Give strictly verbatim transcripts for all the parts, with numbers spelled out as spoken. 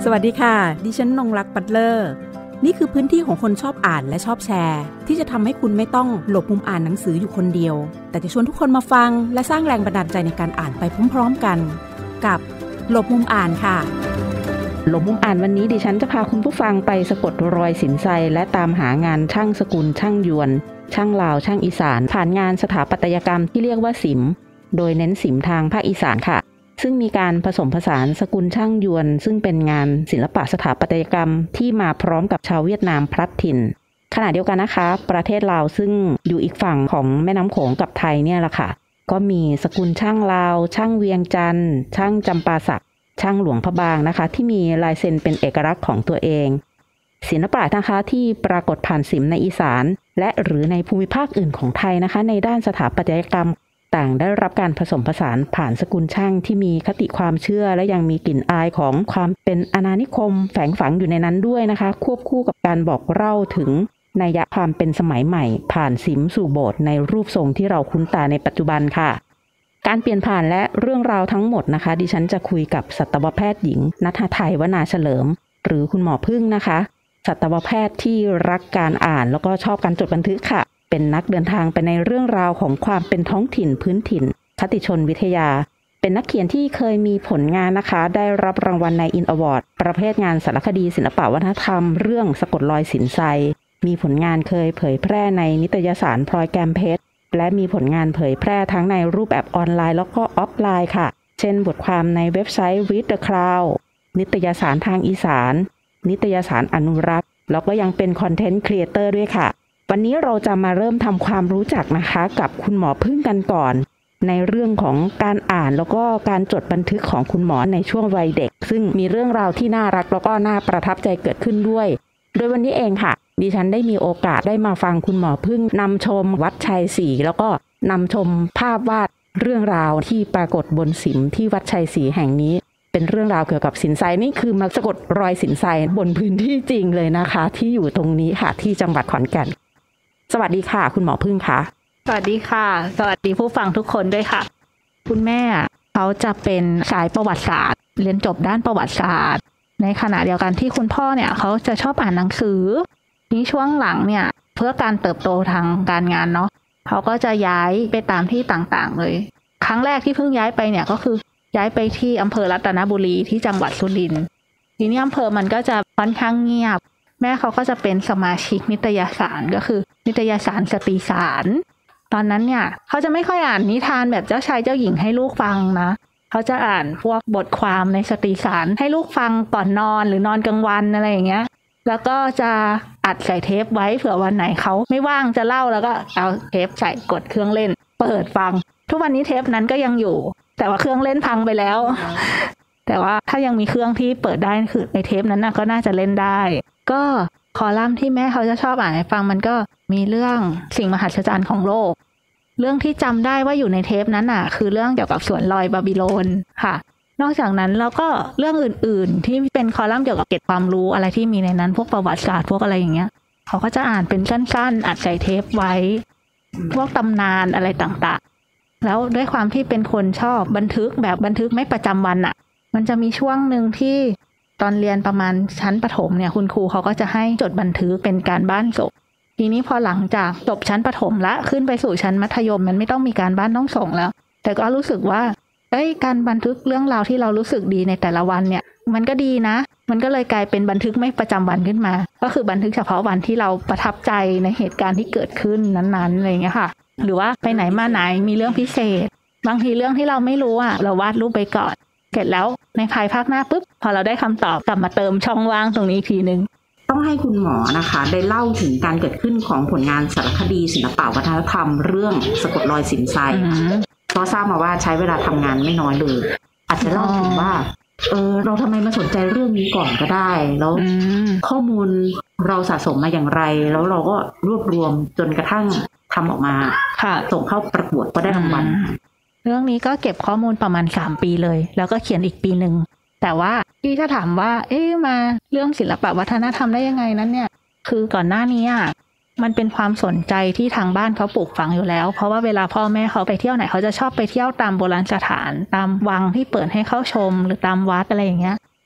วัสดีค่ะดิฉันนงรักปัตเลอร์นี่คือพื้นที่ของคนชอบอ่านและชอบแชร์ที่จะทำให้คุณไม่ต้องหลบมุมอ่านหนังสืออยู่คนเดียวแต่จะชวนทุกคนมาฟังและสร้างแรงบันดาลใจในการอ่านไปพร้อมๆกันกับหลบมุมอ่านค่ะหลบมุมอ่านวันนี้ดิฉันจะพาคุณผู้ฟังไปสะกดรอยสินไซและตามหางานช่างสกุลช่างยวนช่างลาวช่างอีสานผ่านงานสถาปัตยกรรมที่เรียกว่าศิลป์โดยเน้นศิลป์ทางภาคอีสานค่ะซึ่งมีการผสมผสานสกุลช่างยวนซึ่งเป็นงานศิลปะสถาปัตยกรรมที่มาพร้อมกับชาวเวียดนามพลัดถิ่นขณะเดียวกันนะคะประเทศลาวซึ่งอยู่อีกฝั่งของแม่น้ำโขงกับไทยเนี่ยแหละค่ะก็มีสกุลช่างลาวช่างเวียงจันทร์ช่างจำปาสักช่างหลวงพระบางนะคะที่มีลายเซ็นเป็นเอกลักษณ์ของตัวเองศิลปะนะคะที่ปรากฏผ่านศิลป์ในอีสานและหรือในภูมิภาคอื่นของไทยนะคะในด้านสถาปัตยกรรมต่างได้รับการผสมผสานผ่านสกุลช่างที่มีคติความเชื่อและยังมีกลิ่นอายของความเป็นอาณานิคมแฝงฝังอยู่ในนั้นด้วยนะคะควบคู่กับการบอกเล่าถึงนัยความเป็นสมัยใหม่ผ่านศิลป์สู่โบสถ์ในรูปทรงที่เราคุ้นตาในปัจจุบันค่ะการเปลี่ยนผ่านและเรื่องราวทั้งหมดนะคะดิฉันจะคุยกับสัตวแพทย์หญิงณัฐไทยวนาเฉลิมหรือคุณหมอพึ่งนะคะสัตวแพทย์ที่รักการอ่านแล้วก็ชอบการจดบันทึกค่ะเป็นนักเดินทางไปในเรื่องราวของความเป็นท้องถิ่นพื้นถิ่นคติชนวิทยาเป็นนักเขียนที่เคยมีผลงานนะคะได้รับรางวัลในอินอวอร์ดประเภทงานสารคดีศิลปวัฒนธรรมเรื่องสะกดรอยสินไซมีผลงานเคยเผยแพร่ในนิตยสารพลอยแกมเพชรและมีผลงานเผยแพร่ทั้งในรูปแบบออนไลน์แล้วก็ออฟไลน์ค่ะเช่นบทความในเว็บไซต์ Read the Cloud นิตยสารทางอีสานนิตยสารอนุรักษ์แล้วก็ยังเป็นคอนเทนต์ครีเอเตอร์ด้วยค่ะวันนี้เราจะมาเริ่มทำความรู้จักนะคะกับคุณหมอพึ่งกันก่อนในเรื่องของการอ่านแล้วก็การจดบันทึกของคุณหมอในช่วงวัยเด็กซึ่งมีเรื่องราวที่น่ารักแล้วก็น่าประทับใจเกิดขึ้นด้วยโดยวันนี้เองค่ะดิฉันได้มีโอกาสได้มาฟังคุณหมอพึ่งนำชมวัดชัยศรีแล้วก็นำชมภาพวาดเรื่องราวที่ปรากฏบนศิลป์ที่วัดชัยศรีแห่งนี้เป็นเรื่องราวเกี่ยวกับสินไซนี่คือมาสะกดรอยสินไซบนพื้นที่จริงเลยนะคะที่อยู่ตรงนี้ค่ะที่จังหวัดขอนแก่นสวัสดีค่ะคุณหมอพึ่งค่ะสวัสดีค่ะสวัสดีผู้ฟังทุกคนด้วยค่ะคุณแม่เขาจะเป็นสายประวัติศาสตร์เรียนจบด้านประวัติศาสตร์ในขณะเดียวกันที่คุณพ่อเนี่ยเขาจะชอบอ่านหนังสือนี้ช่วงหลังเนี่ยเพื่อการเติบโตทางการงานเนาะเขาก็จะย้ายไปตามที่ต่างๆเลยครั้งแรกที่เพิ่งย้ายไปเนี่ยก็คือย้ายไปที่อำเภอรัตนบุรีที่จังหวัดสุรินทร์ทีนี้อำเภอมันก็จะค่อนข้างเงียบแม่เขาก็จะเป็นสมาชิกนิตยสารก็คือนิตยสารสตรีสารตอนนั้นเนี่ยเขาจะไม่ค่อยอ่านนิทานแบบเจ้าชายเจ้าหญิงให้ลูกฟังนะเขาจะอ่านพวกบทความในสตรีสารให้ลูกฟังก่อนนอนหรือนอนกลางวันอะไรอย่างเงี้ยแล้วก็จะอัดใส่เทปไว้เผื่อวันไหนเขาไม่ว่างจะเล่าแล้วก็เอาเทปใส่กดเครื่องเล่นเปิดฟังทุกวันนี้เทปนั้นก็ยังอยู่แต่ว่าเครื่องเล่นพังไปแล้วแต่ว่าถ้ายังมีเครื่องที่เปิดได้คือในเทปนั้นนะก็น่าจะเล่นได้ก็คอลัมน์ที่แม่เขาจะชอบอ่านให้ฟังมันก็มีเรื่องสิ่งมหัศจรรย์ของโลกเรื่องที่จำได้ว่าอยู่ในเทปนั้นน่ะคือเรื่องเกี่ยวกับสวนลอยบาบิโลนค่ะนอกจากนั้นแล้วก็เรื่องอื่นๆที่เป็นคอลัมน์เกี่ยวกับเก็บความรู้อะไรที่มีในนั้นพวกประวัติศาสตร์พวกอะไรอย่างเงี้ยเขาก็จะอ่านเป็นสั้นๆอัดใส่เทปไว้พวกตำนานอะไรต่างๆแล้วด้วยความที่เป็นคนชอบบันทึกแบบบันทึกไม่ประจำวันอ่ะมันจะมีช่วงนึงที่ตอนเรียนประมาณชั้นประถมเนี่ยคุณครูเขาก็จะให้จดบันทึกเป็นการบ้านส่งทีนี้พอหลังจากจบชั้นประถมละขึ้นไปสู่ชั้นมัธยมมันไม่ต้องมีการบ้านต้องส่งแล้วแต่ก็รู้สึกว่าเอ้ยการบันทึกเรื่องราวที่เรารู้สึกดีในแต่ละวันเนี่ยมันก็ดีนะมันก็เลยกลายเป็นบันทึกไม่ประจำวันขึ้นมาก็คือบันทึกเฉพาะวันที่เราประทับใจในเหตุการณ์ที่เกิดขึ้นนั้นๆอะไรอย่างเงี้ยค่ะหรือว่าไปไหนมาไหนมีเรื่องพิเศษบางทีเรื่องที่เราไม่รู้อ่ะเราวาดรูปไปก่อนเสร็จแล้วในภายภาคหน้าปุ๊บพอเราได้คำตอบกลับมาเติมช่องว่างตรงนี้อีกทีนึงต้องให้คุณหมอนะคะได้เล่าถึงการเกิดขึ้นของผลงานสารคดีศิลปวัฒนธรรมเรื่องสะกดรอยสินไซเพราะทราบมาว่าใช้เวลาทำงานไม่น้อยเลยอาจจะเล่าถึงว่าเออเราทำไมมาสนใจเรื่องนี้ก่อนก็ได้แล้วข้อมูลเราสะสมมาอย่างไรแล้วเราก็รวบรวมจนกระทั่งทำออกมาส่งเข้าประกวดก็ได้รางวัลเรื่องนี้ก็เก็บข้อมูลประมาณสามปีเลยแล้วก็เขียนอีกปีนึงแต่ว่าที่ถ้าถามว่าเอ๊ะมาเรื่องศิลปวัฒนธรรมได้ยังไงนั้นเนี่ยคือก่อนหน้านี้อ่ะมันเป็นความสนใจที่ทางบ้านเขาปลูกฝังอยู่แล้วเพราะว่าเวลาพ่อแม่เขาไปเที่ยวไหนเขาจะชอบไปเที่ยวตามโบราณสถานตามวังที่เปิดให้เข้าชมหรือตามวัดอะไรอย่างเงี้ย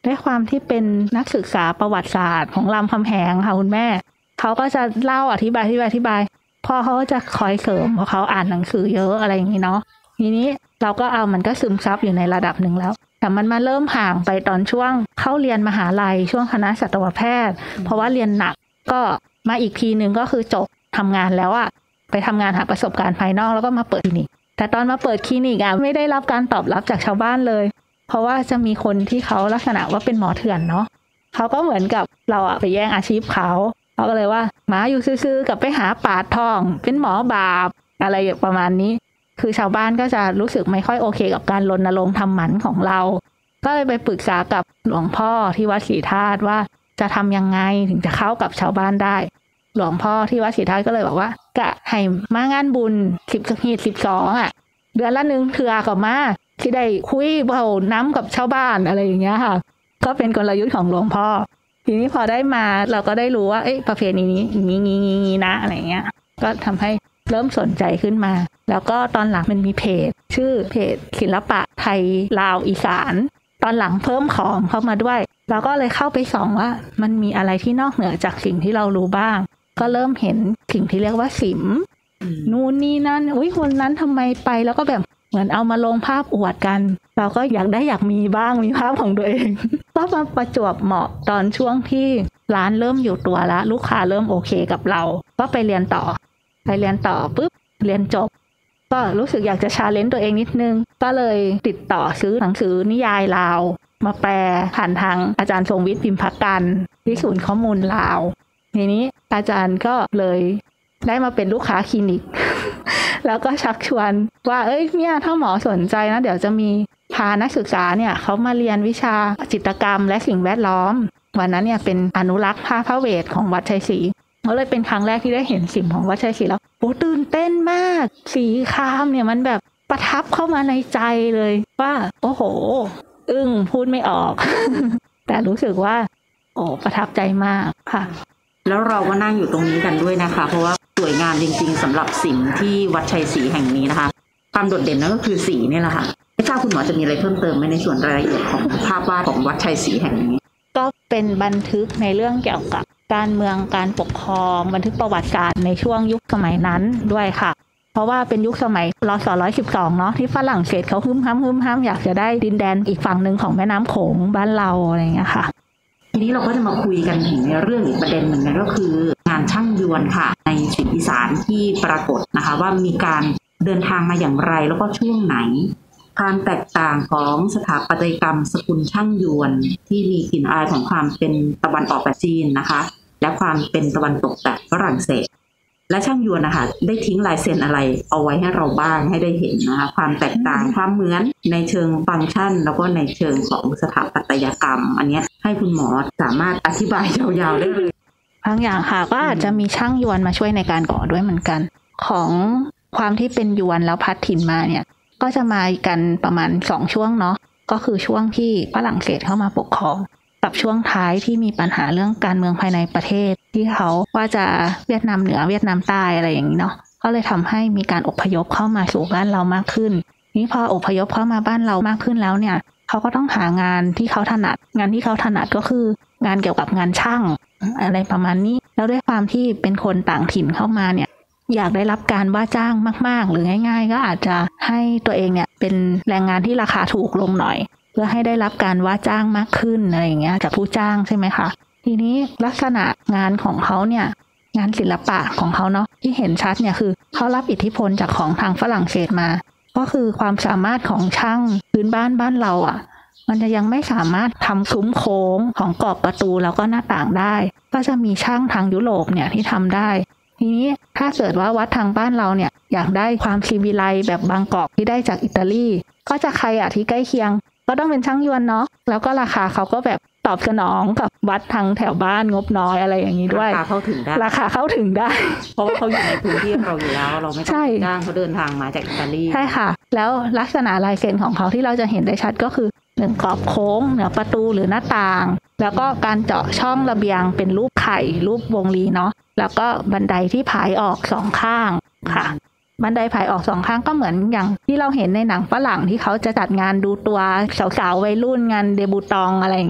ด้วยความที่เป็นนักศึกษาประวัติศาสตร์ของรามคำแหงค่ะคุณแม่เขาก็จะเล่าอธิบายอธิบายอธิบายพ่อเขาก็จะคอยเสริมเพราะเขาอ่านหนังสือเยอะอะไรอย่างนี้เนาะทีนี้เราก็เอามันก็ซึมซับอยู่ในระดับหนึ่งแล้วแต่มันมาเริ่มห่างไปตอนช่วงเข้าเรียนมหาลัยช่วงคณะสัตวแพทย์เพราะว่าเรียนหนักก็มาอีกทีนึงก็คือจบทำงานแล้วอะไปทำงานหาประสบการณ์ภายนอกแล้วก็มาเปิดคลินิกแต่ตอนมาเปิดคลินิกอะไม่ได้รับการตอบรับจากชาวบ้านเลยเพราะว่าจะมีคนที่เขาลักษณะว่าเป็นหมอเถื่อนเนาะเขาก็เหมือนกับเราอะไปแย่งอาชีพเขาเขาก็เลยว่าหมาอยู่ซื่อๆกับไปหาปาดทองเป็นหมอบาปอะไรประมาณนี้คือชาวบ้านก็จะรู้สึกไม่ค่อยโอเคกับการรณรงค์ทำหมันของเราก็เลยไปปรึกษากับหลวงพ่อที่วัดศรีธาตุว่าจะทำยังไงถึงจะเข้ากับชาวบ้านได้หลวงพ่อที่วัดศรีธาตุก็เลยบอกว่ากะให้มางานบุญสิบหีดสิบสองอ่ะเดือนละหนึ่งเถื่อกับมาที่ได้คุยเบาน้ำกับชาวบ้านอะไรอย่างเงี้ยค่ะก็เป็นกลยุทธ์ของหลวงพ่อทีนี้พอได้มาเราก็ได้รู้ว่าเอ๊ะประเพณีนี้งี้งี้งี้นะอะไรเงี้ยก็ทำให้เริ่มสนใจขึ้นมาแล้วก็ตอนหลังมันมีเพจชื่อเพจศิลปะไทยลาวอีสานตอนหลังเพิ่มของเข้ามาด้วยเราก็เลยเข้าไปส่องว่ามันมีอะไรที่นอกเหนือจากสิ่งที่เรารู้บ้างก็เริ่มเห็นสิ่งที่เรียกว่าสิมนู่นนี่นั่นอุ้ยคนนั้นทำไมไปแล้วก็แบบเหมือนเอามาลงภาพอวดกันเราก็อยากได้อยากมีบ้างมีภาพของตัวเองก็มาประจวบเหมาะตอนช่วงที่ร้านเริ่มอยู่ตัวแล้วลูกค้าเริ่มโอเคกับเราก็ไปเรียนต่อไปเรียนต่อปุ๊บเรียนจบก็รู้สึกอยากจะชาเลนจ์ตัวเองนิดนึงก็เลยติดต่อซื้อหนังสือนิยายลาวมาแปลผ่านทางอาจารย์ทรงวิทย์พิมพ์พักกันที่ศูนย์ข้อมูลลาวทีนี้อาจารย์ก็เลยได้มาเป็นลูกค้าคลินิก แล้วก็ชักชวนว่าเอ้ยเนี่ยถ้าหมอสนใจนะเดี๋ยวจะมีพานักศึกษาเนี่ยเขามาเรียนวิชาจิตรกรรมและสิ่งแวดล้อมวันนั้นเนี่ยเป็นอนุรักษ์ผ้าพระเวทของวัดชัยศรีก็เลยเป็นครั้งแรกที่ได้เห็นสิ่งของวัดชัยศรีแล้วโอ้ตื่นเต้นมากสีครามเนี่ยมันแบบประทับเข้ามาในใจเลยว่าโอ้โหอึ้งพูดไม่ออก แต่รู้สึกว่าโอ้ประทับใจมากค่ะแล้วเราก็นั่งอยู่ตรงนี้กันด้วยนะคะเพราะว่าสวยงามจริงๆสำหรับสิ่งที่วัดชัยศรีแห่งนี้นะคะความโดดเด่นนั่นก็คือสีนี่แหละค่ะไม่ทราบคุณหมอจะมีอะไรเพิ่มเติมไหมในส่วนรายละเอียดของภาพวาดของวัดชัยศรีแห่งนี้ก็เป็นบันทึกในเรื่องเกี่ยวกับการเมืองการปกครองบันทึกประวัติศาสตร์ในช่วงยุคสมัยนั้นด้วยค่ะเพราะว่าเป็นยุคสมัยรศหนึ่งร้อยสิบสองเนาะที่ฝรั่งเศสเขาฮึ่มห้ำฮึ่มห้ำอยากจะได้ดินแดนอีกฝั่งหนึ่งของแม่น้ำโขงบ้านเราอะไรอย่างเงี้ยค่ะทีนี้เราก็จะมาคุยกันถึงในเรื่องอีกประเด็นหนึ่งนั่นก็คืองานช่างยวนค่ะในถิ่นอีสานที่ปรากฏนะคะว่ามีการเดินทางมาอย่างไรแล้วก็ช่วงไหนความแตกต่างของสถาปัตยกรรมสกุลช่างยวนที่มีกลิ่นอายของความเป็นตะวันออกแบบจีนนะคะและความเป็นตะวันตกแบบฝรั่งเศสและช่างยวนนะคะได้ทิ้งลายเซ็นอะไรเอาไว้ให้เราบ้างให้ได้เห็นนะคะความแตกต่างความเหมือนในเชิงฟังก์ชันแล้วก็ในเชิงของสถาปัตยกรรมอันนี้ให้คุณหมอสามารถอธิบายยาวๆได้เลยบางอย่างค่ะก็อาจจะมีช่างยวนมาช่วยในการก่อด้วยเหมือนกันของความที่เป็นยวนแล้วพัดถิ่นมาเนี่ยก็จะมากันประมาณสองช่วงเนาะก็คือช่วงที่ฝรั่งเศสเข้ามาปกครองกับช่วงท้ายที่มีปัญหาเรื่องการเมืองภายในประเทศที่เขาว่าจะเวียดนามเหนือเวียดนามใต้อะไรอย่างนี้เนาะก็เลยทำให้มีการอพยพเข้ามาสู่บ้านเรามากขึ้นนี้พออพยพเข้ามาบ้านเรามากขึ้นแล้วเนี่ยเขาก็ต้องหางานที่เขาถนัดงานที่เขาถนัดก็คืองานเกี่ยวกับงานช่างอะไรประมาณนี้แล้วด้วยความที่เป็นคนต่างถิ่นเข้ามาเนี่ยอยากได้รับการว่าจ้างมากๆหรือง่ายๆก็อาจจะให้ตัวเองเนี่ยเป็นแรงงานที่ราคาถูกลงหน่อยเพื่อให้ได้รับการว่าจ้างมากขึ้นอะไรอย่างเงี้ยจากผู้จ้างใช่ไหมคะทีนี้ลักษณะงานของเขาเนี่ยงานศิลปะของเขาเนาะที่เห็นชัดเนี่ยคือเขารับอิทธิพลจากของทางฝรั่งเศสมาก็คือความสามารถของช่างพื้นบ้านบ้านเราอ่ะมันจะยังไม่สามารถทำซุ้มโค้งของกรอบประตูแล้วก็หน้าต่างได้ก็จะมีช่างทางยุโรปเนี่ยที่ทำได้ทีนี้ถ้าเกิดว่าวัดทางบ้านเราเนี่ยอยากได้ความซีวิไลซ์แบบบางกอกที่ได้จากอิตาลีก็จะใครอ่ะที่ใกล้เคียงก็ต้องเป็นช่างยวนเนาะแล้วก็ราคาเขาก็แบบตอบสนองกับวัดทางแถวบ้านงบน้อยอะไรอย่างนี้ด้วยราคาเข้าถึงได้ราคาเข้าถึงได้เพราะว่าเขาอยู่ในพื้นที่เราอยู่แล้วเราไม่ต้องจ้างเขาเดินทางมาจากอิตาลีใช่ค่ะแล้วลักษณะลายเซ็นของเขาที่เราจะเห็นได้ชัดก็คือหนึ่งกรอบโค้งเหนือประตูหรือหน้าต่างแล้วก็การเจาะช่องระเบียงเป็นรูปไข่รูปวงรีเนาะแล้วก็บันไดที่ผายออกสองข้างค่ะบันไดผายออกสองข้างก็เหมือนอย่างที่เราเห็นในหนังฝรั่งที่เขาจะจัดงานดูตัวสาวๆวัยรุ่นงานเดบูตองอะไรอย่างเงี้ย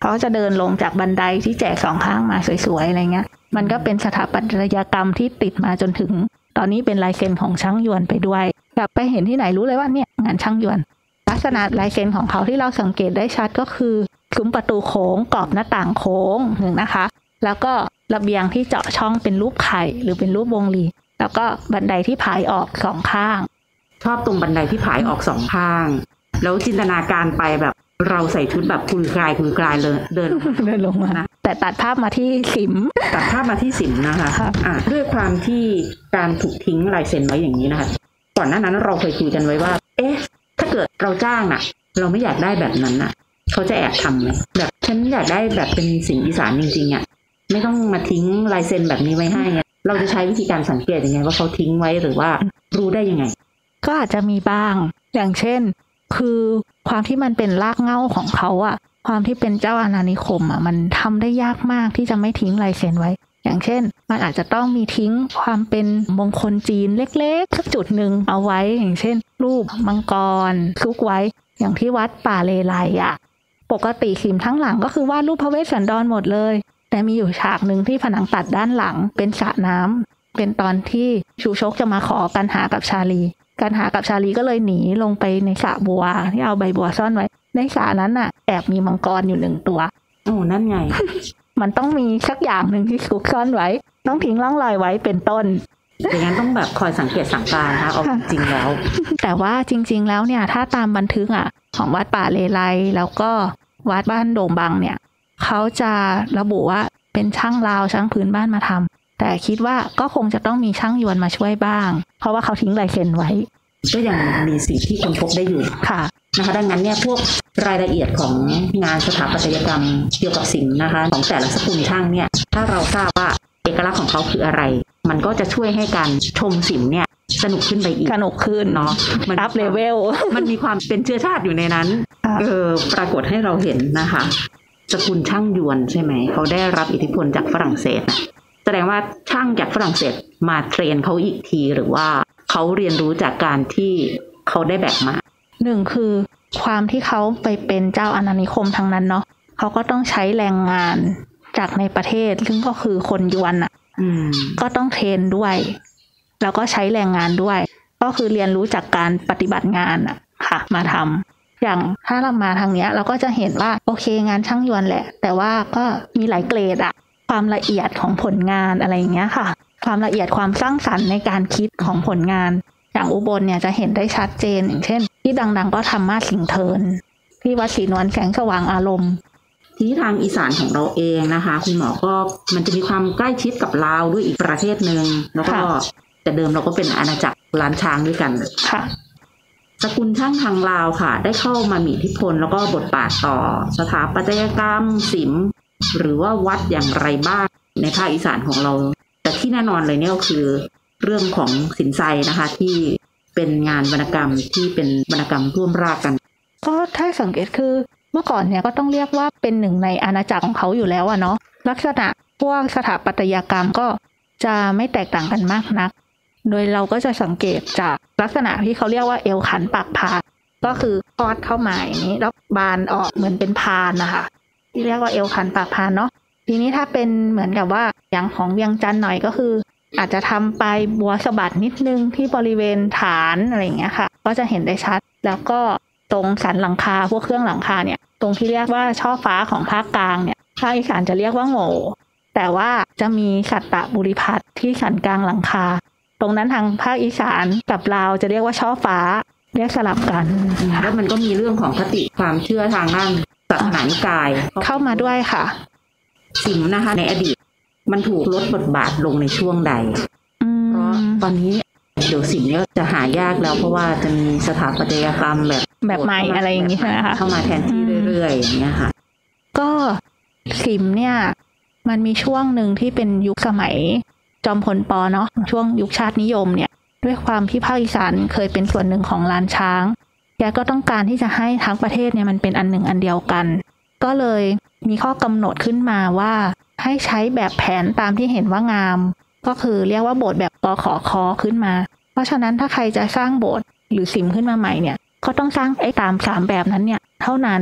เขาจะเดินลงจากบันไดที่แจกสองข้างมาสวยๆอะไรเงี้ยมันก็เป็นสถาปัตยกรรมที่ติดมาจนถึงตอนนี้เป็นลายเซ็นของช่างยวนไปด้วยกลับไปเห็นที่ไหนรู้เลยว่าเนี่ยงานช่างยวนลักษณะลายเซ็นของเขาที่เราสังเกตได้ชัดก็คือซุ้มประตูโค้งกรอบหน้าต่างโค้งหนึ่งนะคะแล้วก็ระเบียงที่เจาะช่องเป็นรูปไข่หรือเป็นรูปวงรีแล้วก็บันไดที่ผายออกสองข้างชอบตรงบันไดที่ผายออกสองข้างแล้วจินตนาการไปแบบเราใส่ชุดแบบคุยกลายคุยกลายเลยเดินเดินลงมานะแต่ตัดภาพมาที่สิมตัดภาพมาที่สิมนะคะะด้วยความที่การถูกทิ้งลายเซ็นไว้อย่างนี้นะคะก่อนหน้านั้นเราเคยคุยกันไว้ว่าเอ๊ะถ้าเกิดเราจ้างน่ะเราไม่อยากได้แบบนั้นน่ะเขาจะแอบทำไหมแบบฉันอยากได้แบบเป็นสิมอีสานจริงๆอ่ะไม่ต้องมาทิ้งลายเซ็นแบบนี้ไว้ให้เราจะใช้วิธีการสังเกตยังไงว่าเขาทิ้งไว้หรือว่ารู้ได้ยังไงก็อาจจะมีบ้างอย่างเช่นคือความที่มันเป็นรากเหง้าของเขาอะความที่เป็นเจ้าอาณานิคมอะมันทำได้ยากมากที่จะไม่ทิ้งลายเซ็นไว้อย่างเช่นมันอาจจะต้องมีทิ้งความเป็นมงคลจีนเล็กๆสักจุดหนึ่งเอาไว้อย่างเช่นรูปมังกรซุกไว้อย่างที่วัดป่าเลไลอะปกติสิมทั้งหลังก็คือวาดรูปพระเวสสันดรหมดเลยแต่มีอยู่ฉากหนึ่งที่ผนังตัดด้านหลังเป็นสระน้ำเป็นตอนที่ชูชกจะมาขอกันหากับชาลีกันหากับชาลีก็เลยหนีลงไปในสระบัวที่เอาใบบัวซ่อนไว้ในสระนั้นน่ะแอบมีมังกรอยู่หนึ่งตัวโอ้นั่นไงมันต้องมีสักอย่างหนึ่งที่ซุกซ่อนไว้ต้องทิ้งร่องรอยไว้เป็นต้นอย่างนั้นต้องแบบคอยสังเกตสังการนะคะเอาจริงแล้วแต่ว่าจริงๆแล้วเนี่ยถ้าตามบันทึกอ่ะของวัดป่าเลไลแล้วก็วัดบ้านโด่งบังเนี่ยเขาจะระบุว่าเป็นช่างลาวช่างพื้นบ้านมาทำแต่คิดว่าก็คงจะต้องมีช่างยวนมาช่วยบ้างเพราะว่าเขาทิ้งลายเซ็นไว้ก็ยังมีสิ่งที่ค้นพบได้อยู่ค่ะนะคะดังนั้นเนี่ยพวกรายละเอียดของงานสถาปัตยกรรมเกี่ยวกับสิมนะคะของแต่ละสกุลช่างเนี่ยถ้าเราทราบว่าเอกลักษณ์ของเขาคืออะไรมันก็จะช่วยให้การชมสิมเนี่ยสนุกขึ้นไปอีกสนุกขึ้นเนาะมันอัพเลเวลมันมีความเป็นเชื้อชาติอยู่ในนั้นเออปรากฏให้เราเห็นนะคะสกุลช่างยวนใช่ไหมเขาได้รับอิทธิพลจากฝรั่งเศสแสดงว่าช่างจากฝรั่งเศสมาเทรนเขาอีกทีหรือว่าเขาเรียนรู้จากการที่เขาได้แบบมาหนึ่งคือความที่เขาไปเป็นเจ้าอาณานิคมทางนั้นเนาะเขาก็ต้องใช้แรงงานจากในประเทศซึ่งก็คือคนยวนอ่ะก็ต้องเทรนด้วยแล้วก็ใช้แรงงานด้วยก็คือเรียนรู้จากการปฏิบัติงานอ่ะค่ะมาทำอย่างถ้าเรามาทางเนี้ยเราก็จะเห็นว่าโอเคงานช่างยวนแหละแต่ว่าก็มีหลายเกรดอ่ะความละเอียดของผลงานอะไรอย่างเงี้ยค่ะความละเอียดความสร้างสรรค์ในการคิดของผลงานอย่างอุบลเนี่ยจะเห็นได้ชัดเจนอย่างเช่นที่ดังๆก็ทำมาสิงเทินที่วัดศรีนวลแสงสว่างอารมณ์ที่ทางอีสานของเราเองนะคะคุณหมอก็มันจะมีความใกล้ชิดกับลาวด้วยอีกประเทศหนึ่งแล้วก็แต่เดิมเราก็เป็นอาณาจักรล้านช้างด้วยกันค่ะสกุลช่างทางลาวค่ะได้เข้ามามีอิทธิพลแล้วก็บทบาทต่อสถาปัตยกรรมศิลป์หรือว่าวัดอย่างไรบ้างในภาคอีสานของเราแต่ที่แน่นอนเลยเนี่ยก็คือเรื่องของสินไซนะคะที่เป็นงานวรรณกรรมที่เป็นวรรณกรรมร่วมรากกันก็ถ้าสังเกตคือเมื่อก่อนเนี่ยก็ต้องเรียกว่าเป็นหนึ่งในอาณาจักรของเขาอยู่แล้วอะเนาะลักษณะพวกสถาปัตยกรรมก็จะไม่แตกต่างกันมากนักโดยเราก็จะสังเกตจากลักษณะที่เขาเรียกว่าเอวขันปากพานก็คือทอดเข้ามาอย่างนี้แล้วบานออกเหมือนเป็นพานนะคะที่เรียกว่าเอวขันปากพานเนาะทีนี้ถ้าเป็นเหมือนกับว่าอย่างของเวียงจันทร์หน่อยก็คืออาจจะทำปลายบัวสะบัดนิดนึงที่บริเวณฐานอะไรอย่างเงี้ยค่ะก็จะเห็นได้ชัดแล้วก็ตรงสันหลังคาพวกเครื่องหลังคาเนี่ยตรงที่เรียกว่าช่อฟ้าของภาคกลางเนี่ยภาคอีสานจะเรียกว่าโง่แต่ว่าจะมีสัตตบุริพัฒน์ที่สันกลางหลังคาตรงนั้นทางภาคอีสานกับลาวจะเรียกว่าช่อฟ้าเรียกสลับกันแล้วมันก็มีเรื่องของคติความเชื่อทางด้านศาสนานิกายเข้ามาด้วยค่ะสิมนะคะในอดีตมันถูกลดบทบาทลงในช่วงใดเพราะตอนนี้เดี๋ยวสิมเนี่ยจะหายากแล้วเพราะว่าจะมีสถาปัตยกรรมแบบแบบใหม่อะไรอย่างนี้ใช่ไหมคะเข้ามาแทนที่เรื่อยๆอย่างเงี้ยค่ะก็สิมเนี่ยมันมีช่วงหนึ่งที่เป็นยุคสมัยจอมพลป.เนาะช่วงยุคชาตินิยมเนี่ยด้วยความที่ภาคอีสานเคยเป็นส่วนหนึ่งของล้านช้างแกก็ต้องการที่จะให้ทั้งประเทศเนี่ยมันเป็นอันหนึ่งอันเดียวกันก็เลยมีข้อกำหนดขึ้นมาว่าให้ใช้แบบแผนตามที่เห็นว่างามก็คือเรียกว่าโบสถ์แบบกขคขึ้นมาเพราะฉะนั้นถ้าใครจะสร้างโบสถ์หรือสิมขึ้นมาใหม่เนี่ยก็ต้องสร้างไอ้ตามสามแบบนั้นเนี่ยเท่านั้น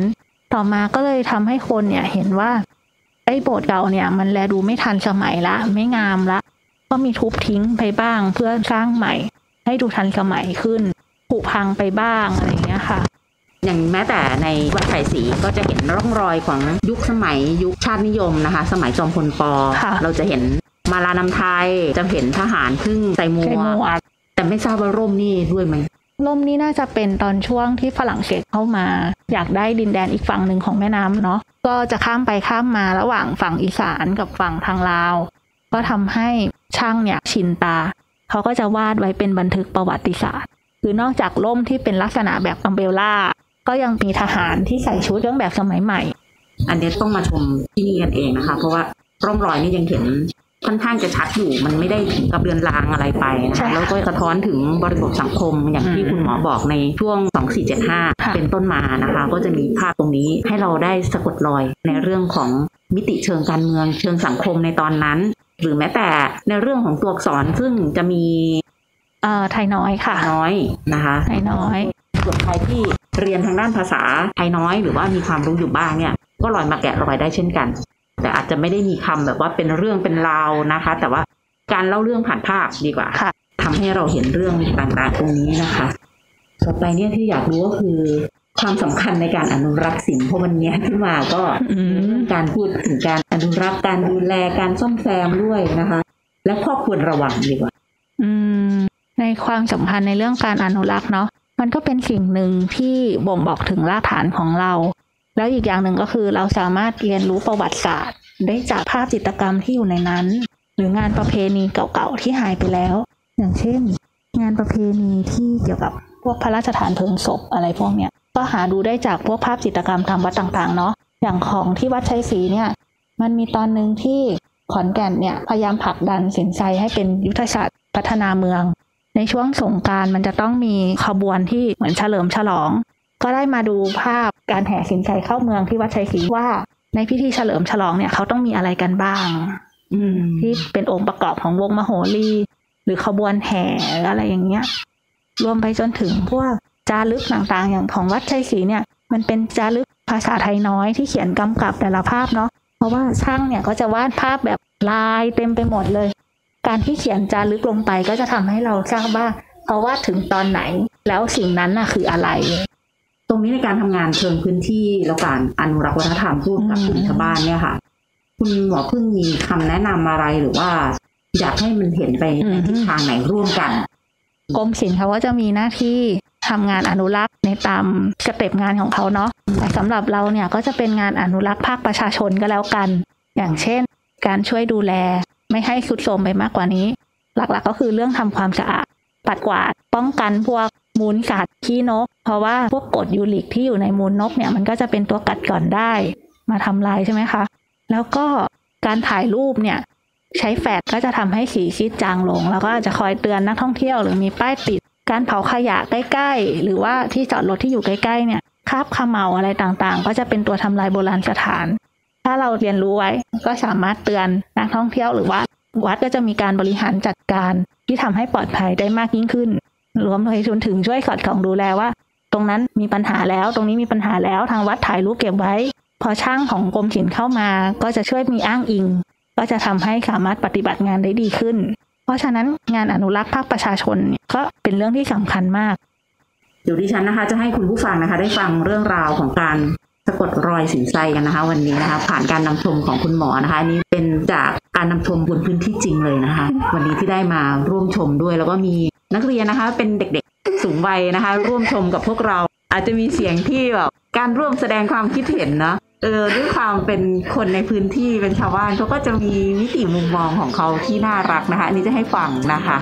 ต่อมาก็เลยทำให้คนเนี่ยเห็นว่าไอ้โบสถ์เก่าเนี่ยมันแลดูไม่ทันสมัยละไม่งามละก็มีทุบทิ้งไปบ้างเพื่อสร้างใหม่ให้ดูทันสมัยขึ้นผุพังไปบ้างอะไรอย่างเงี้ยค่ะอย่างแม้แต่ในวัดไผ่ศรีก็จะเห็นร่องรอยของยุคสมัยยุคชาตินิยมนะคะสมัยจอมพลป.เราจะเห็นมาลานำไทยจะเห็นทหารพึ่งใส่หมวกแต่ไม่ทราบว่าร่มนี่ด้วยไหมร่มนี่น่าจะเป็นตอนช่วงที่ฝรั่งเศสเข้ามาอยากได้ดินแดนอีกฝั่งหนึ่งของแม่น้ำเนาะก็จะข้ามไปข้ามมาระหว่างฝั่งอีสานกับฝั่งทางลาวก็ทำให้ช่างเนี่ยชินตาเขาก็จะวาดไว้เป็นบันทึกประวัติศาสตร์คือนอกจากร่มที่เป็นลักษณะแบบอัมเบลล่าก็ยังมีทหารที่ใส่ชุดเครื่องแบบสมัยใหม่อันนี้ต้องมาชมที่นี่กันเองนะคะเพราะว่าร่องรอยนี่ยังเห็นค่อนข้างจะชัดอยู่มันไม่ได้ถึงกับเรือนรางอะไรไปนะคะแล้วก็สะท้อนถึงบริบทสังคมอย่างที่คุณหมอบอกในช่วงสองสี่เจ็ดห้าเป็นต้นมานะคะก็จะมีภาพตรงนี้ให้เราได้สะกดรอยในเรื่องของมิติเชิงการเมืองเชิงสังคมในตอนนั้นหรือแม้แต่ในเรื่องของตัวอักษรซึ่งจะมีเอ่อไทยน้อยค่ะน้อยนะคะไทยน้อยส่วนใครที่เรียนทางด้านภาษาไทยน้อยหรือว่ามีความรู้อยู่บ้างเนี่ยก็ลอยมาแกะรอยได้เช่นกันแต่อาจจะไม่ได้มีคำแบบว่าเป็นเรื่องเป็นราวนะคะแต่ว่าการเล่าเรื่องผ่านภาพดีกว่าทำให้เราเห็นเรื่องต่างๆตรงนี้นะคะต่อไปเนี่ยที่อยากรู้ก็คือความสำคัญในการอนุรักษ์ศิลป์เพราะวันนี้ขึ้นมาก็การพูดถึงการอนุรักษ์การดูแลการซ่อมแซมด้วยนะคะและข้อควรระวังดีกว่าในความสำคัญในเรื่องการอนุรักษ์เนาะมันก็เป็นสิ่งหนึ่งที่บ่งบอกถึงรากฐานของเราแล้วอีกอย่างหนึ่งก็คือเราสามารถเรียนรู้ประวัติศาสตร์ได้จากภาพจิตรกรรมที่อยู่ในนั้นหรืองานประเพณีเก่าๆที่หายไปแล้วอย่างเช่นงานประเพณีที่เกี่ยวกับพวกพระราชทานเพลิงศพอะไรพวกเนี้ยก็หาดูได้จากพวกภาพจิตรกรรมตามวัดต่างๆเนาะอย่างของที่วัดชัยศรีเนี่ยมันมีตอนนึงที่ขอนแก่นเนี่ยพยายามผลักดันสินไซให้เป็นยุทธศาสตร์พัฒนาเมืองในช่วงสงกรานต์มันจะต้องมีขบวนที่เหมือนเฉลิมฉลองก็ได้มาดูภาพการแห่สินไซเข้าเมืองที่วัดชัยศรีว่าในพิธีเฉลิมฉลองเนี่ยเขาต้องมีอะไรกันบ้างที่เป็นองค์ประกอบของวงมโหรีหรือขบวนแห่อะไรอย่างเงี้ยรวมไปจนถึงพวกจารึกต่างๆอย่างของวัดชัยศรีเนี่ยมันเป็นจารึกภาษาไทยน้อยที่เขียนกำกับแต่ละภาพเนาะเพราะว่าช่างเนี่ยก็จะวาดภาพแบบลายเต็มไปหมดเลยการที่เขียนจารึกลงไปก็จะทำให้เราทราบว่าเขาวาดถึงตอนไหนแล้วสิ่งนั้นน่ะคืออะไรตรงนี้ในการทำงานเชิงพื้นที่แล้วการอนุรักษ์วัฒนธรรมร่วมกับกลุ่มชาวบ้านเนี่ยค่ะคุณหมอพึ่งมีคำแนะนำอะไรหรือว่าอยากให้มันเห็นไปในทิศทางไหนร่วมกันกรมศิลป์เขาว่าจะมีหน้าที่ทำงานอนุรักษ์ในตามสเต็ปงานของเขาเนาะแต่สำหรับเราเนี่ยก็จะเป็นงานอนุรักษ์ภาคประชาชนก็แล้วกันอย่างเช่นการช่วยดูแลไม่ให้ทรุดโทรมไปมากกว่านี้หลักๆ ก็คือเรื่องทำความสะอาดปัดกวาดป้องกันพวกมูลสัตว์ขี้นกเพราะว่าพวกกรดยูริกที่อยู่ในมูลนกเนี่ยมันก็จะเป็นตัวกัดก่อนได้มาทำลายใช่ไหมคะแล้วก็การถ่ายรูปเนี่ยใช้แฟลชก็จะทำให้สีซีดจางลงแล้วก็จะคอยเตือนนักท่องเที่ยวหรือมีป้ายติดการเผาขยะใกล้ๆหรือว่าที่จอดรถที่อยู่ใกล้ๆเนี่ยคราบเขม่าอะไรต่างๆก็จะเป็นตัวทำลายโบราณสถานถ้าเราเรียนรู้ไว้ก็สามารถเตือนนักท่องเที่ยวหรือว่าวัดก็จะมีการบริหารจัดการที่ทำให้ปลอดภัยได้มากยิ่งขึ้นรวมไปจนถึงช่วยสอดส่องดูแลว่าตรงนั้นมีปัญหาแล้วตรงนี้มีปัญหาแล้วทางวัดถ่ายรูปเก็บไว้พอช่างของกรมศิลป์เข้ามาก็จะช่วยมีอ้างอิงก็จะทำให้สามารถปฏิบัติงานได้ดีขึ้นเพราะฉะนั้นงานอนุรักษ์ภาคประชาชนก็เป็นเรื่องที่สำคัญมากเดี๋ยวดิฉันนะคะจะให้คุณผู้ฟังนะคะได้ฟังเรื่องราวของการสะกดรอยสินไซกันนะคะวันนี้นะคะผ่านการนำชมของคุณหมอนะคะอันนี้เป็นจากการนำชมบนพื้นที่จริงเลยนะคะวันนี้ที่ได้มาร่วมชมด้วยแล้วก็มีนักเรียนนะคะเป็นเด็กๆสูงวัยนะคะร่วมชมกับพวกเราอาจจะมีเสียงที่แบบการร่วมแสดงความคิดเห็นนะเออด้วยความเป็นคนในพื้นที่เป็นชาวบ้านเขาก็จะมีมิติมุมมองของเขาที่น่ารักนะคะอันนี้จะให้ฟังนะคะ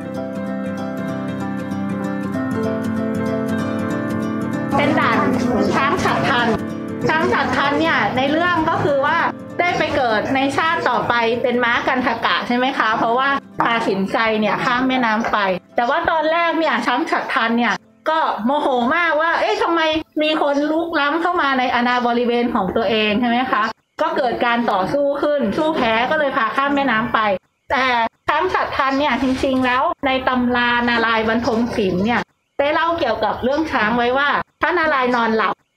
เป็นด่านช้างฉัตรทันช้างฉัตรทันเนี่ยในเรื่องก็คือว่าได้ไปเกิดในชาติต่อไปเป็นม้ากันทกะใช่ไหมคะเพราะว่าพาสินไซเนี่ยข้ามแม่น้ำไปแต่ว่าตอนแรกเนี่ยช้างฉัตรทันเนี่ยก็โมโหมากว่าเอ๊ะทำไมมีคนลุกล้ำเข้ามาในอาณาบริเวณของตัวเองใช่ไหมคะก็เกิดการต่อสู้ขึ้นสู้แพ้ก็เลยพาข้ามแม่น้ำไปแต่ช้างฉัตรทันเนี่ยจริงๆแล้วในตำรานารายณ์บรรทมศิลป์เนี่ยได้เล่าเกี่ยวกับเรื่องช้างไว้ว่าพระนารายณ์นอนหลับ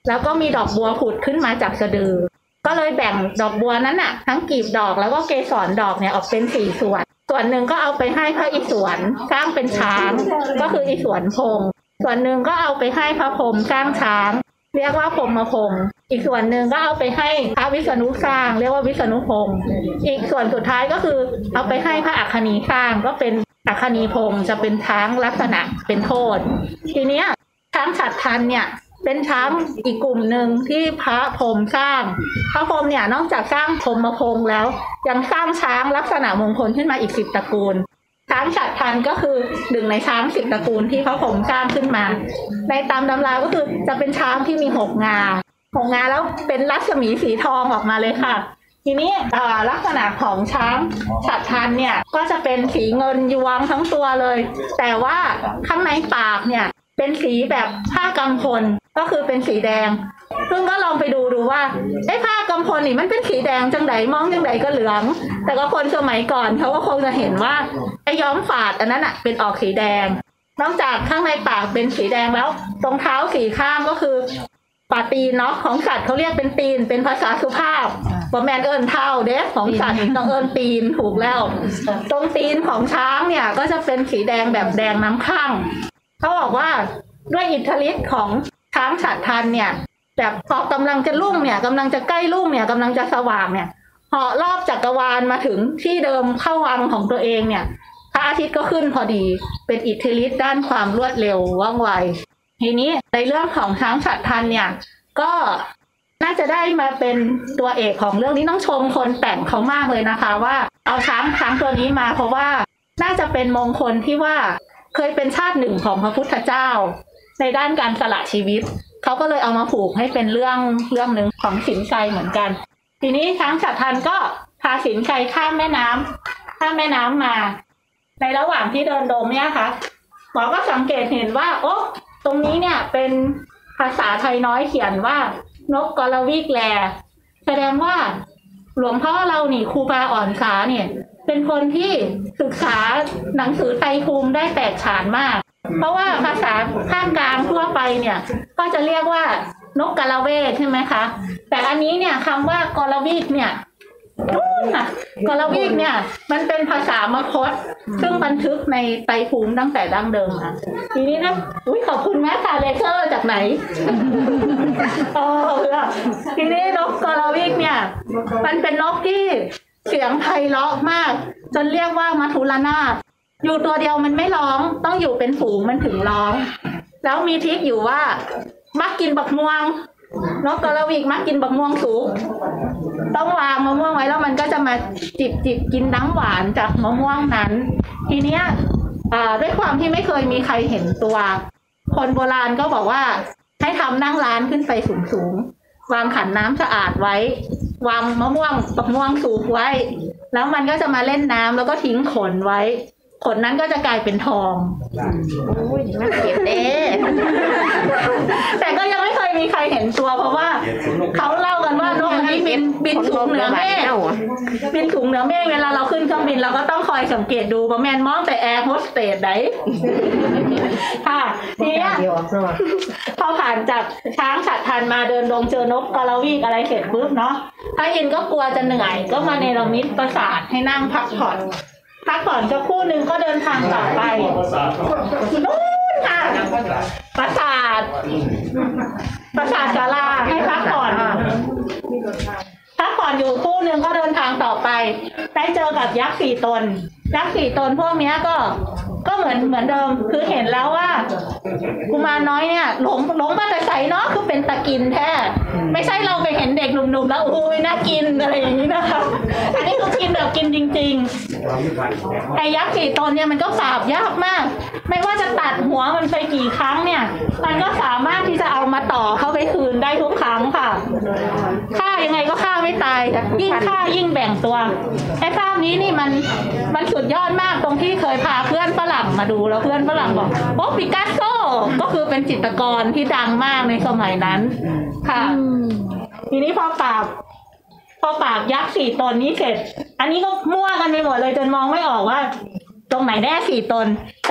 แล้วก็มีดอกบัวผุดขึ้นมาจากสะดือก็เลยแบ่งดอกบัวนั้นน่ะทั้งกีบดอกแล้วก็เกสรดอกเนี่ยออกเป็นสี่ส่วนส่วนหนึ่งก็เอาไปให้พระอิศวรสร้างเป็นช้างก็คืออิศวรพงศ์ส่วนหนึ่งก็เอาไปให้พระพรหมสร้างช้างเรียกว่าพรหมพงศ์อีกส่วนหนึ่งก็เอาไปให้พระวิษณุสร้างเรียกว่าวิษณุพงศ์อีกส่วนสุดท้ายก็คือเอาไปให้พระอัคคณีสร้างก็เป็นอัคคณีพงศ์จะเป็นช้างลักษณะเป็นโทษทีเนี้ยช้างฉัตรทันเนี่ยเป็นช้างอีกกลุ่มหนึ่งที่พระพรหมสร้างพระพรหมเนี่ยนอกจากสร้างพรหมพงศ์แล้วยังสร้างช้างลักษณะมงคลขึ้นมาอีกสิบตระกูลช้างฉัตรทันก็คือหนึ่งในช้างสิบตระกูลที่พระพรหมสร้างขึ้นมาในตามตำราก็คือจะเป็นช้างที่มีหกงาหกงาแล้วเป็นรัศมีสีทองออกมาเลยค่ะทีนี้ลักษณะของช้างฉัตรทันเนี่ยก็จะเป็นสีเงินยวงทั้งตัวเลยแต่ว่าข้างในปากเนี่ยเป็นสีแบบผ้ากำพลก็คือเป็นสีแดงซึ่งก็ลองไปดูดูว่าไอ้ผ้ากำพลนี่มันเป็นสีแดงจังไดมองจังไดก็เหลืองแต่ก็คนสมัยก่อนเขาก็คงจะเห็นว่าไอ้ย้อมฝาดอันนั้นอ่ะเป็นออกสีแดงนอกจากข้างในปากเป็นสีแดงแล้วตรงเท้าสีข้างก็คือปาตีนเนาะของสัตว์เขาเรียกเป็นตีนเป็นภาษาสุภาพบ่แมนเอิ้นเท้าเด้ของสัตว์ต้องเอิ้นตีนถูกแล้วตรงตีนของช้างเนี่ยก็จะเป็นสีแดงแบบแดงน้ำข้างเขาบอกว่าด้วยอิทธิฤทธิ์ของช้างฉัตรทันเนี่ยแบบพอกำลังจะรุ่งเนี่ยกำลังจะใกล้รุ่งเนี่ยกำลังจะสว่างเนี่ยเหาะรอบจักรวาลมาถึงที่เดิมเข้าวังของตัวเองเนี่ยพระอาทิตย์ก็ขึ้นพอดีเป็นอิทธิฤทธิ์ด้านความรวดเร็วว่องไวทีนี้ในเรื่องของช้างฉัตรทันเนี่ยก็น่าจะได้มาเป็นตัวเอกของเรื่องนี้ต้องชมคนแต่งเขามากเลยนะคะว่าเอาช้างช้างตัวนี้มาเพราะว่าน่าจะเป็นมงคลที่ว่าเคยเป็นชาติหนึ่งของพระพุทธเจ้าในด้านการสละชีวิตเขาก็เลยเอามาผูกให้เป็นเรื่องเรื่องหนึ่งของสินชัยเหมือนกันทีนี้ช้างฉัตรทันก็พาสินชัยข้ามแม่น้ำข้ามแม่น้ำมาในระหว่างที่เดินดงเนี่ยค่ะหมอก็สังเกตเห็นว่าโอ้ตรงนี้เนี่ยเป็นภาษาไทยน้อยเขียนว่านกกรวิกแลแสดงว่าหลวงพ่อเรานี่ครูบาอ่อนสาเนี่ยเป็นคนที่ศึกษาหนังสือไตรภูมิได้แตกฉานมากเพราะว่าภาษาภาคกลางทั่วไปเนี่ยก็จะเรียกว่านกกระเวกใช่ไหมคะแต่อันนี้เนี่ยคำว่ากรวิกเนี่ยกรวิกเนี่ยมันเป็นภาษามคธซึ่งบันทึกในไตรภูมิตั้งแต่ดั้งเดิมค่ะทีนี้นะอุ้ยขอบคุณแม่ค่ะเลเซอร์จากไหนอ๋อทีนี้นกกรวิกเนี่ยมันเป็นนกที่เสียงไพเราะมากจนเรียกว่ามัทุรนาถอยู่ตัวเดียวมันไม่ร้องต้องอยู่เป็นฝูงมันถึงร้องแล้วมีทริคอยู่ว่ามักกินบักม่วงนกกระวิกมักกินบักม่วงสุกต้องวางมะม่วงไว้แล้วมันก็จะมาจิบจิบกินน้ำหวานจากมะม่วงนั้นทีเนี้ยด้วยความที่ไม่เคยมีใครเห็นตัวคนโบราณก็บอกว่าให้ทำนั่งร้านขึ้นไปสูงๆวางขันน้ำสะอาดไว้วางมะม่วงบักม่วงสุกไว้แล้วมันก็จะมาเล่นน้ำแล้วก็ทิ้งขนไว้ขนนั้นก็จะกลายเป็นทองอุ้ยน่าเกลียดเด้แต่ก็ยังไม่เคยมีใครเห็นตัวเพราะว่าเขาเล่ากันว่านกนี้บินบินสูงเหนือเมฆบินสูงเหนือเมฆเวลาเราขึ้นเครื่องบินเราก็ต้องคอยสังเกตดูว่าแมนมองแต่แอร์โฮสเตสไหนค่ะทีนี้พอผ่านจากช้างฉัตรทันมาเดินดงเจอนกกระวิกอะไรเสร็จปุ๊บเนาะพระอินทร์ก็กลัวจะเหนื่อยก็มาเนรมิตปราสาทให้นั่งพักผ่อนพักผ่อนสักครู่หนึ่งก็เดินทางต่อไปนู่นค่ะปราสาทปราสาทศาลาให้พักผ่อนพักผ่อนอยู่คู่หนึ่งก็เดินทางต่อไปได้เจอกับยักษ์สี่ตนยักษ์สี่ตนพวกนี้ก็ก็เหมือนเหมือนเดิมคือเห็นแล้วว่ากุมารน้อยเนี่ยหลงหลงมาแต่ใสเนาะคือเป็นตะกินแท้ไม่ใช่เราไปเห็นเด็กหนุ่มๆแล้วอุ้ยน่ากินอะไรอย่างนี้นะคะอันนี้คือกินแบบกินจริงๆไอ้ยักษ์สี่ตนเนี่ยมันก็ปราบยากมากไม่ว่าจะตัดหัวมันไปกี่ครั้งเนี่ยมันก็สามารถที่จะเอามาต่อเข้าไปคืนได้ทุกครั้งค่ะฆ่ายังไงก็ฆ่าไม่ตายยิ่งฆ่ายิ่งแบ่งตัวไอ้ภาพนี้นี่มันมันสุดยอดมากตรงที่เคยพาเพื่อนฝรั่งมาดูแล้วเพื่อนฝรั่งบอกโอ้ปิกัสโซก็คือเป็นจิตรกรที่ดังมากในสมัยนั้นค่ะทีนี้พอปราบพอปราบยักษ์สี่ตนนี้เสร็จอันนี้ก็มั่วกันไปหมดเลยจนมองไม่ออกว่าตรงไหนแน่สี่ตนแต่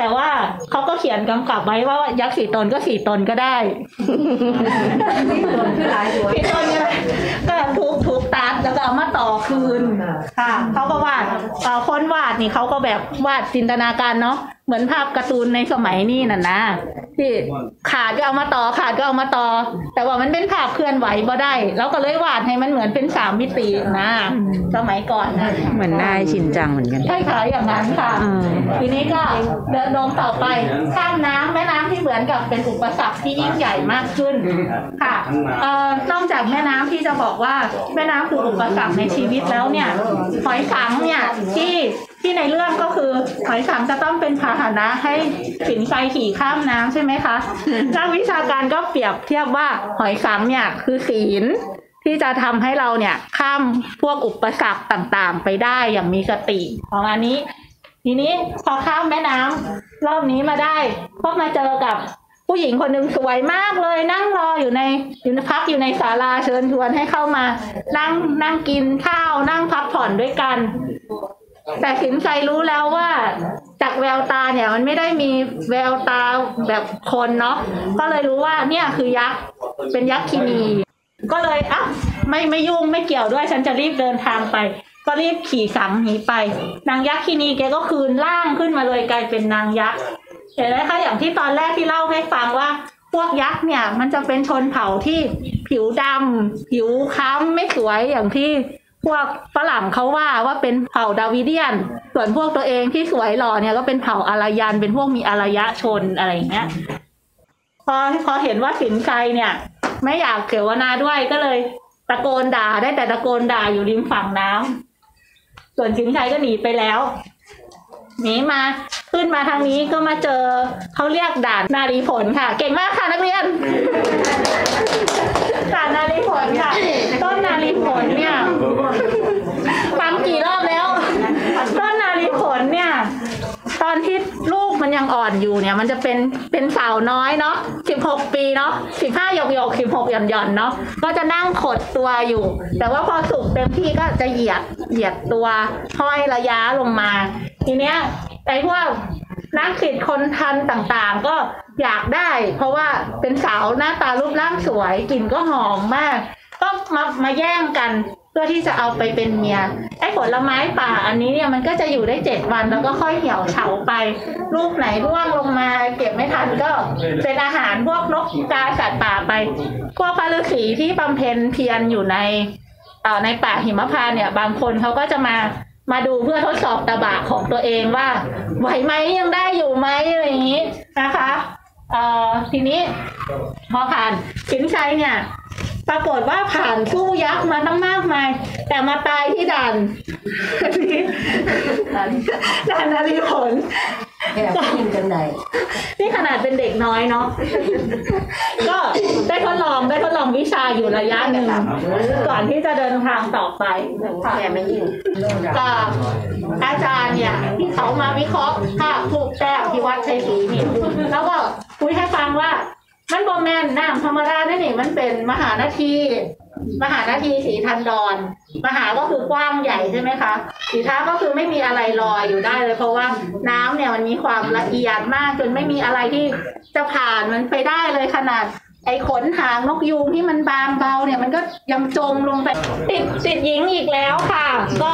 แต่ว่าเขาก็เขียนกำกับไว้ว่ายักษ์สี่ตนก็สี่ตนก็ได้สี่ตนคือหลายตัวสี่ตนก็ทุกทุกตัดแล้วก็เอามาต่อคืนค่ะเขาก็วาดคนวาดนี่เขาก็แบบวาดจินตนาการเนาะเหมือนภาพการ์ตูนในสมัยนี้น่ะนะที่ขาดก็เอามาต่อขาดก็เอามาต่อแต่ว่ามันเป็นภาพเคลื่อนไหวบ่ได้แล้วก็เลยวาดให้มันเหมือนเป็นสามมิตินะสมัยก่อนนะเหมือนนายชินจังเหมือนกันใช่ค่ะอย่างนั้นค่ะทีนี้ก็เดินลงต่อไปข้ามน้ำแม่น้ำที่เหมือนกับเป็นอุปสรรคที่ยิ่งใหญ่มากขึ้นค่ะเอ่อนอกจากแม่น้ำที่จะบอกว่าแม่น้ำคืออุปสรรคในชีวิตแล้วเนี่ยหอยสังเนี่ยที่ที่ในเรื่องก็คือหอยสังจะต้องเป็นพาหนะให้สินไฟขี่ข้ามน้ำใช่ไหมคะนักวิชาการก็เปรียบเทียบว่าหอยสังเนี่ยคือศีลที่จะทำให้เราเนี่ยข้ามพวกอุปสรรคต่างๆไปได้อย่างมีสติของอันนี้ทีนี้พอข้ามแม่น้ำรอบนี้มาได้พบมาเจอกับผู้หญิงคนหนึ่งสวยมากเลยนั่งรออยู่ในอยู่พักอยู่ในศาลาเชิญชวนให้เข้ามานั่งนั่งกินข้าวนั่งพักผ่อนด้วยกันแต่สินใจรู้แล้วว่าจากแววตาเนี่ยมันไม่ได้มีแววตาแบบคนเนาะก็เลยรู้ว่าเนี่ยคือยักษ์เป็นยักษ์คินีก็เลยอ่ะไม่ไม่ยุ่งไม่เกี่ยวด้วยฉันจะรีบเดินทางไปก็รีบขี่สังหนีไปนางยักษ์คินีแกก็คืนร่างขึ้นมาเลยกลายเป็นนางยักษ์เห็นไหมคะอย่างที่ตอนแรกที่เล่าให้ฟังว่าพวกยักษ์เนี่ยมันจะเป็นชนเผ่าที่ผิวดำผิวค้ำไม่สวยอย่างที่พวกฝรั่งเขาว่าว่าเป็นเผ่าดาวิเดียนส่วนพวกตัวเองที่สวยหล่อเนี่ยก็เป็นเผ่าอารยันเป็นพวกมีอารยชนอะไรอย่างเงี้ยพอพอเห็นว่าสินใจเนี่ยไม่อยากเสวนาด้วยก็เลยตะโกนด่าได้แต่ตะโกนด่าอยู่ริมฝั่งน้ำส่วนสินชัยก็หนีไปแล้วหนีมาขึ้นมาทางนี้ก็มาเจอเขาเรียกด่านนารีผลค่ะเก่งมากค่ะนักเรียนด่านนารีผลค่ะต้นนารีผลเนี่ยฟังกี่รอบแล้วต้นนารีผลเนี่ยตอนที่ลูกมันยังอ่อนอยู่เนี่ยมันจะเป็นเป็นสาวน้อยเนาะสิบหกปีเนาะสิบห้าหยกหยกสิบหกหย่อนหย่อนเนาะก็จะนั่งขดตัวอยู่แต่ว่าพอสุกเต็มที่ก็จะเหยียดเหยียดตัวห้อยระยะลงมาทีเนี้ยไอ้พวกนักศิษย์คนทันต่างๆก็อยากได้เพราะว่าเป็นสาวหน้าตารูปร่างสวยกลิ่นก็หอมมากก็มามาแย่งกันเพื่อที่จะเอาไปเป็นเมียไอ้ผลไม้ป่าอันนี้เนี่ยมันก็จะอยู่ได้เจ็ดวันแล้วก็ค่อยเหี่ยวเฉาไปลูกไหนร่วงลงมาเก็บไม่ทันก็เป็นอาหารพวกนกกาสัตว์ป่าไปพวกพระฤาษีที่บำเพ็ญเพียรอยู่ในเอ่อในป่าหิมพานต์เนี่ยบางคนเขาก็จะมามาดูเพื่อทดสอบตบะของตัวเองว่าไหวไหมยังได้อยู่ไหมอะไรอย่างนี้นะคะเอ่อทีนี้พอผ่านสินชัยเนี่ยปรากฏว่าผ่านสู้ยักษ์มาตั้งมากมายแต่มาตายที่ด่านด่านนารีผลนี่ขนาดเป็นเด็กน้อยเนาะก็ได้ทดลองได้ทดลองวิชาอยู่ระยะหนึ่งก่อนที่จะเดินทางต่อไปค่ะกับอาจารย์เนี่ยที่เขามาวิเคราะห์ภาพทูบแต้มที่วัดชัยศรีนี่แล้วก็คุยให้ฟังว่ามันโบแมนน้ำธรรมดาได้นี่มันเป็นมหานาทีมหานาทีสีทันดรมหาก็คือกว้างใหญ่ใช่ไหมคะสีท้าก็คือไม่มีอะไรลอยอยู่ได้เลยเพราะว่าน้ำเนี่ยมันมีความละเอียดมากจนไม่มีอะไรที่จะผ่านมันไปได้เลยขนาดไอ้ขนหางนกยูงที่มันบางเบาเนี่ยมันก็ยังจมลงไปติดติดหญิงอีกแล้วค่ะก็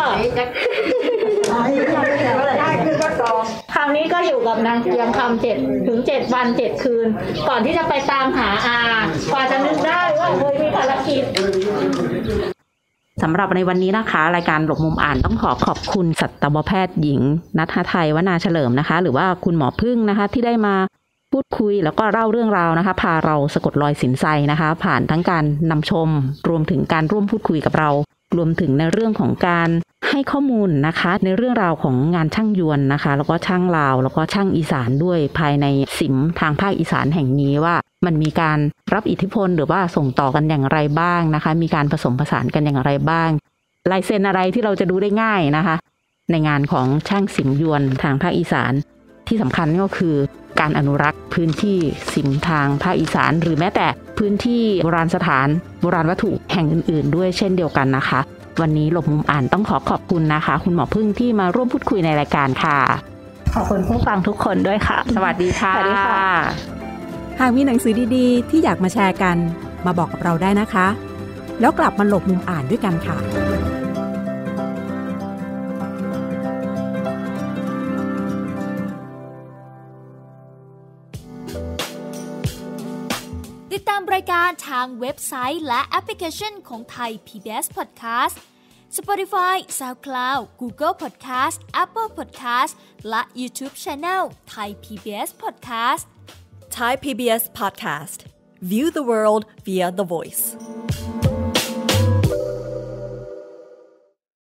คราวนี้ก็อยู่กับนางเกียงคำเจ็ดถึงเจ็ดวันเจ็ดคืนก่อนที่จะไปตามหาอากว่าจะนึกได้ว่าเคยมีภารกิจสำหรับในวันนี้นะคะรายการหลบมุมอ่านต้องขอขอบคุณสัตวแพทย์หญิงณัฐไทยวนาเฉลิมนะคะหรือว่าคุณหมอพึ่งนะคะที่ได้มาพูดคุยแล้วก็เล่าเรื่องราวนะคะพาเราสะกดรอยสินไซนะคะผ่านทั้งการนำชมรวมถึงการร่วมพูดคุยกับเรารวมถึงในเรื่องของการให้ข้อมูลนะคะในเรื่องราวของงานช่างยวนนะคะแล้วก็ช่างลาวแล้วก็ช่างอีสานด้วยภายในสิมทางภาคอีสานแห่งนี้ว่ามันมีการรับอิทธิพลหรือว่าส่งต่อกันอย่างไรบ้างนะคะมีการผสมผสานกันอย่างไรบ้างลายเซ็นอะไรที่เราจะดูได้ง่ายนะคะในงานของช่างสิมยวนทางภาคอีสานที่สำคัญก็คือการอนุรักษ์พื้นที่สิมทางภาคอีสานหรือแม้แต่พื้นที่โบราณสถานโบราณวัตถุแห่งอื่นๆด้วยเช่นเดียวกันนะคะวันนี้หลบมุมอ่านต้องขอขอบคุณนะคะคุณหมอพึ่งที่มาร่วมพูดคุยในรายการค่ะขอบคุณผู้ฟังทุกคนด้วยค่ะสวัสดีค่ะสวัสดีค่ะหากมีหนังสือดีๆที่อยากมาแชร์กันมาบอกกับเราได้นะคะแล้วกลับมาหลบมุมอ่านด้วยกันค่ะติดตามรายการทางเว็บไซต์และแอปพลิเคชันของไทย พี บี เอส Podcast Spotify, SoundCloud, Google Podcast, Apple Podcast และ YouTube Channel Thai พี บี เอส Podcast Thai พี บี เอส Podcast. View the world via the voice.